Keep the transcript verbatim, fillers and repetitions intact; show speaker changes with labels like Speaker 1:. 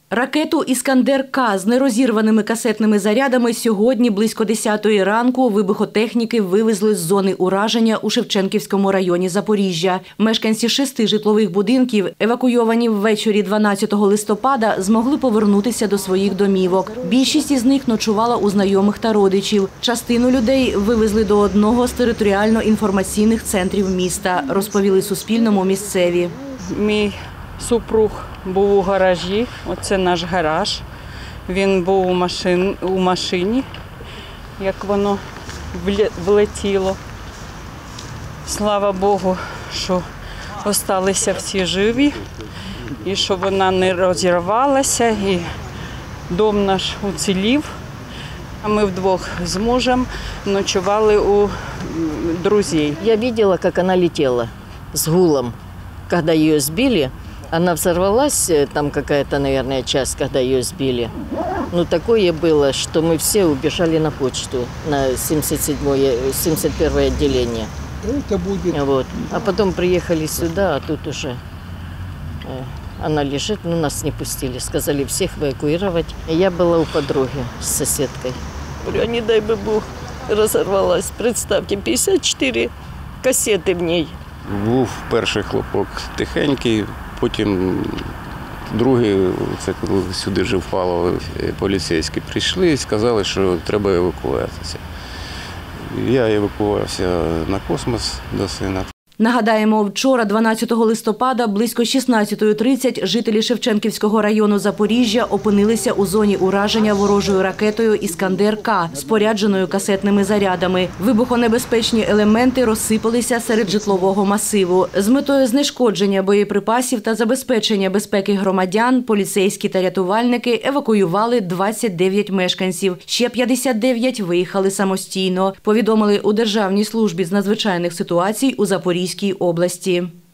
Speaker 1: Ракету «Іскандер-К» з нерозірваними касетними зарядами сьогодні близько десятої ранку вибухотехніки вивезли з зони ураження у Шевченківському районі Запоріжжя. Мешканці шести житлових будинків, евакуйовані ввечері дванадцятого листопада, змогли повернутися до своїх домівок. Більшість із них ночувала у знайомих та родичів. Частину людей вивезли до одного з територіально-інформаційних центрів міста, розповіли Суспільному місцеві.
Speaker 2: Мій супруг був у гаражі, оце наш гараж. Він був у, машин, у машині, як воно влетіло. Слава Богу, що залишилися всі живі, і що вона не розірвалася, і дом наш уцілів. А ми вдвох з мужем ночували у друзів.
Speaker 3: Я бачила, як вона летіла з гулом, коли її збили. Она взорвалась, там какая-то, наверное, часть, когда ее сбили. Ну, такое было, что мы все убежали на почту, на семьдесят седьмое, семьдесят первое отделение.
Speaker 4: Это будет.
Speaker 3: Вот. А потом приехали сюда, а тут уже она лежит, но нас не пустили. Сказали всех эвакуировать. Я была у подруги с соседкой. Говорю, не дай бы Бог, разорвалась. Представьте, пятьдесят четыре кассеты в ней.
Speaker 5: Був перший хлопок тихенький. Потім другий, це коли сюди вже впало, поліцейські прийшли і сказали, що треба евакуюватися. Я евакуювався на космос до сина.
Speaker 1: Нагадаємо, вчора, дванадцятого листопада, близько шістнадцятої тридцять, жителі Шевченківського району Запоріжжя опинилися у зоні ураження ворожою ракетою «Іскандер-К», спорядженою касетними зарядами. Вибухонебезпечні елементи розсипалися серед житлового масиву. З метою знешкодження боєприпасів та забезпечення безпеки громадян поліцейські та рятувальники евакуювали двадцять дев'ять мешканців. Ще п'ятдесят дев'ять виїхали самостійно, повідомили у Державній службі з надзвичайних ситуацій у Запорізькій області.